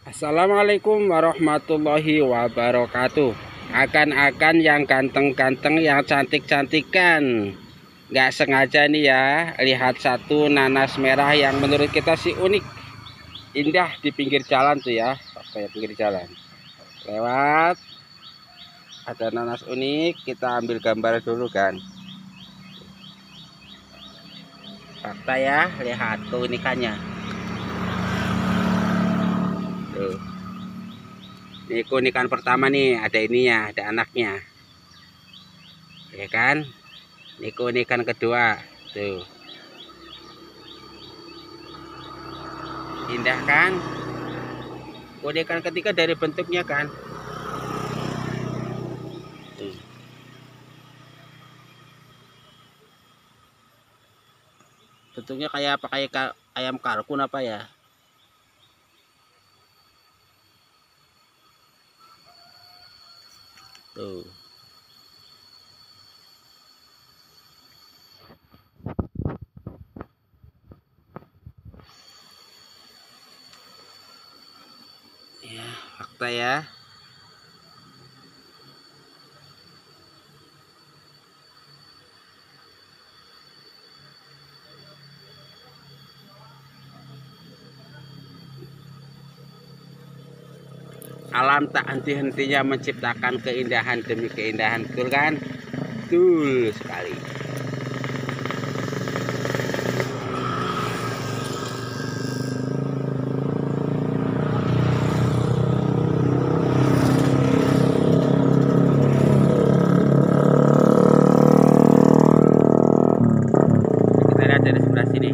Assalamualaikum warahmatullahi wabarakatuh. Akan yang ganteng-ganteng, yang cantik-cantikan, nggak sengaja nih ya, lihat satu nanas merah yang menurut kita sih unik, indah di pinggir jalan tuh ya. Kayak pinggir jalan lewat, ada nanas unik, kita ambil gambar dulu kan. Fakta ya, lihat keunikannya tuh. Ini keunikan pertama nih, ada ininya, ada anaknya, ya kan. Ini keunikan kedua tuh, indah kan. Keunikan ketiga dari bentuknya kan tuh. Bentuknya kayak apa, kayak ayam kalkun apa ya tuh. Ya, fakta ya. Alam tak henti-hentinya menciptakan keindahan demi keindahan, betul kan? Betul sekali. Kita lihat dari sebelah sini.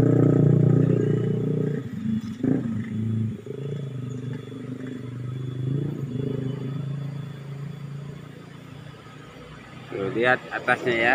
Tuh, lihat atasnya ya.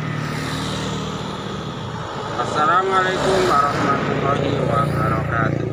Assalamualaikum warahmatullahi wabarakatuh.